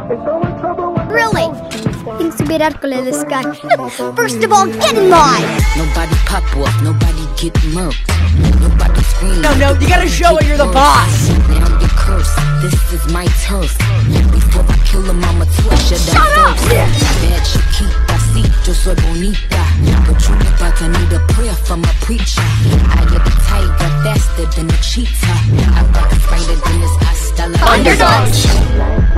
Really? Inspirar-kole this guy. First of all, get in line! Nobody pop off, nobody get murked. Nobody scream. No, you gotta show it, you're the boss! Now you curse, this is my turf. Before I kill him, I'ma torture them first. Bad chiquita, si, yo soy bonita. But you about to need a prayer from a preacher. I get the tiger faster than a cheetah. I got the spider than this hasta la Underdogs!